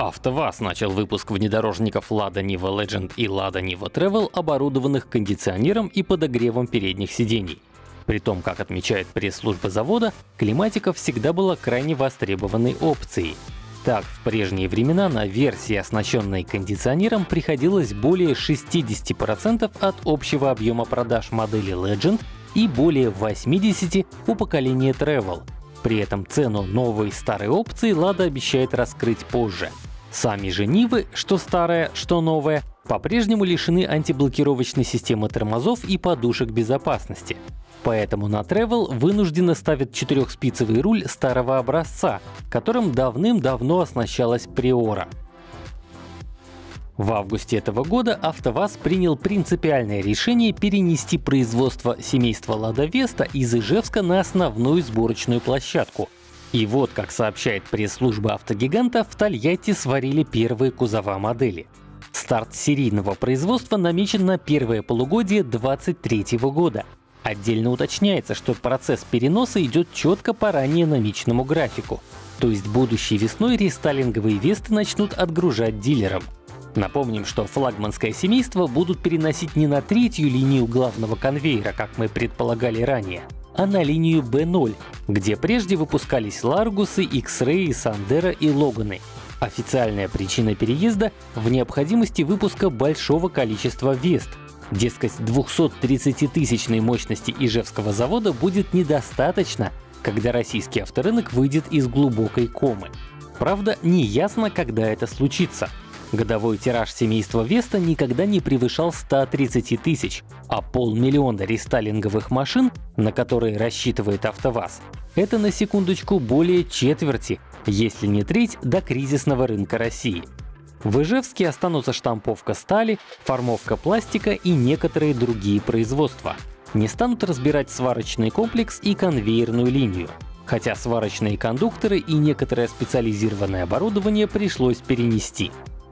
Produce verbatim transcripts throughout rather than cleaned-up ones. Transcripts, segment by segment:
АвтоВАЗ начал выпуск внедорожников Lada Niva Legend и Lada Niva Travel, оборудованных кондиционером и подогревом передних сидений. При том, как отмечает пресс-служба завода, климатика всегда была крайне востребованной опцией. Так, в прежние времена на версии, оснащенной кондиционером, приходилось более шестидесяти процентов от общего объема продаж модели Legend и более восьмидесяти процентов у поколения Travel. При этом цену новой и старой опции Lada обещает раскрыть позже. Сами же Нивы, что старая, что новая, по-прежнему лишены антиблокировочной системы тормозов и подушек безопасности. Поэтому на Travel вынужденно ставят четырехспицевый руль старого образца, которым давным-давно оснащалась Приора. В августе этого года АвтоВАЗ принял принципиальное решение перенести производство семейства Lada Vesta из Ижевска на основную сборочную площадку. И вот, как сообщает пресс-служба автогиганта, в Тольятти сварили первые кузова модели. Старт серийного производства намечен на первое полугодие две тысячи двадцать третьего года. Отдельно уточняется, что процесс переноса идет четко по ранее намеченному графику. То есть будущей весной рестайлинговые Весты начнут отгружать дилерам. Напомним, что флагманское семейство будут переносить не на третью линию главного конвейера, как мы предполагали ранее, а на линию бэ ноль, где прежде выпускались Ларгусы, X-Ray, Сандеро и Логаны. Официальная причина переезда в необходимости выпуска большого количества Вест. Дескать, двухсоттридцатитысячной мощности Ижевского завода будет недостаточно, когда российский авторынок выйдет из глубокой комы. Правда, не ясно, когда это случится. Годовой тираж семейства Веста никогда не превышал ста тридцати тысяч, а полмиллиона рестайлинговых машин, на которые рассчитывает АвтоВАЗ, это на секундочку более четверти, если не треть, до кризисного рынка России. В Ижевске останутся штамповка стали, формовка пластика и некоторые другие производства. Не станут разбирать сварочный комплекс и конвейерную линию. Хотя сварочные кондукторы и некоторое специализированное оборудование пришлось перенести.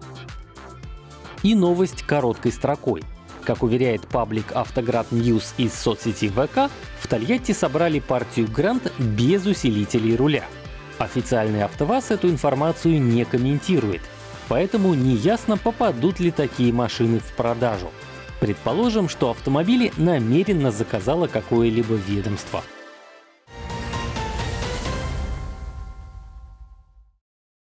И новость короткой строкой. Как уверяет паблик Автоград Ньюс из соцсети ВК, в Тольятти собрали партию Грант без усилителей руля. Официальный АвтоВАЗ эту информацию не комментирует, поэтому неясно, попадут ли такие машины в продажу. Предположим, что автомобили намеренно заказало какое-либо ведомство.